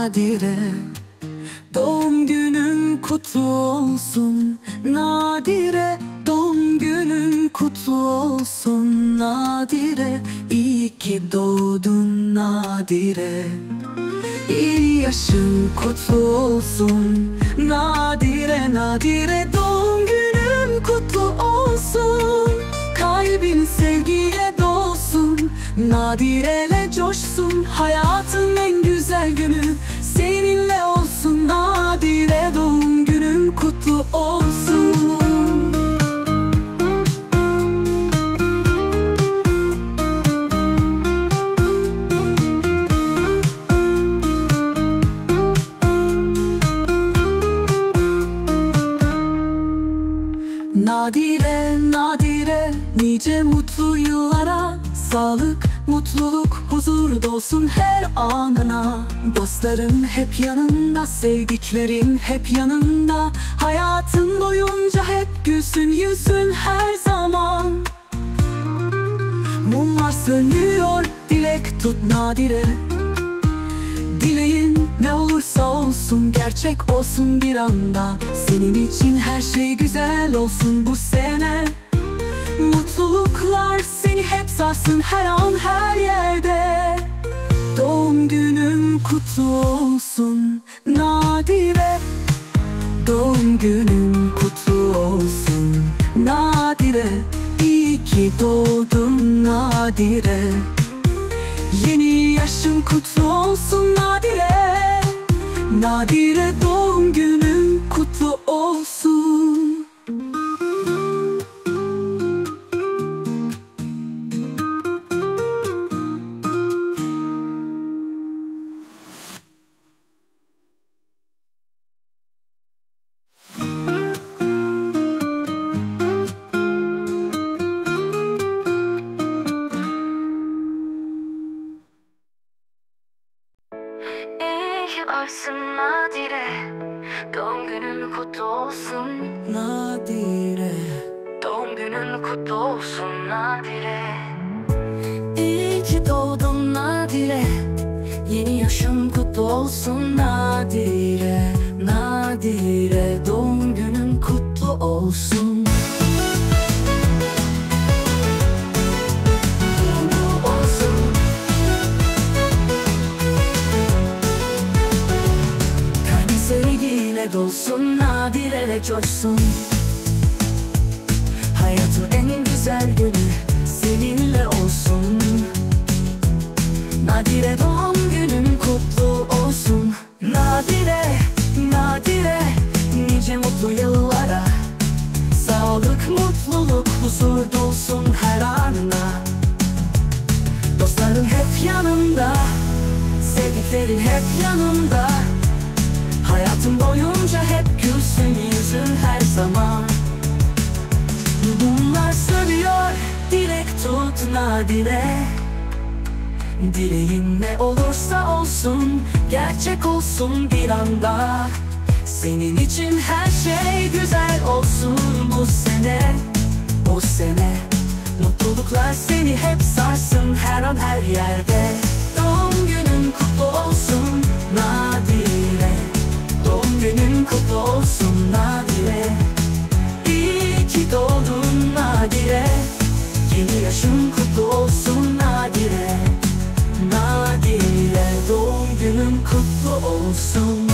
Nadire. Doğum günün kutlu olsun Nadire. Doğum günün kutlu olsun Nadire. İyi ki doğdun Nadire. İyi yaşın kutlu olsun Nadire. Nadire, doğum günün kutlu olsun. Kalbin sevgiye dolsun, Nadire'le coşsun. Hayatın en güzel günü seninle olsun Nadire. Doğum günün kutlu olsun. Nadire, Nadire, nice mutlu yıllara. Sağlık, mutluluk, huzur dolsun her anına. Dostların hep yanında, sevdiklerin hep yanında. Hayatın boyunca hep gülsün yüzün her zaman. Mumlar sönüyor, dilek tut Nadire. Dileğin ne olursa olsun, gerçek olsun bir anda. Senin için her şey güzel olsun bu sene. Mutluluklar seni hep sarsın her an her yerde. Doğum günün kutlu olsun Nadire. Doğum günün kutlu olsun Nadire. İyi ki doğdun Nadire. Yeni yaşın kutlu olsun Nadire. Nadire, doğum günün kutlu olsun. Varsın Nadire, doğum günün kutlu olsun Nadire. Doğum günün kutlu olsun Nadire. İyi ki doğdun Nadire. Yeni yaşın kutlu olsun Nadire. Nadire, doğum günün kutlu olsun. Dolsun Nadire'le coşsun. Hayatın en güzel günü seninle olsun. Nadire, doğum günün kutlu olsun. Nadire, Nadire, nice mutlu yıllara. Sağlık, mutluluk, huzur dolsun her anına. Dostların hep yanında, sevdiklerin hep yanında. Hayatın boyunca hep gülsün yüzün her zaman. Mumlar sönüyor, dilek tut Nadire. Dileğin ne olursa olsun, gerçek olsun bir anda. Senin için her şey güzel olsun bu sene. Bu sene mutluluklar seni hep sarsın her an her yerde. Doğum günün kutlu olsun Nadire. Doğum günün kutlu olsun Nadire. İyi ki doğdun Nadire. Yeni yaşın kutlu olsun Nadire. Nadire, doğum günün kutlu olsun.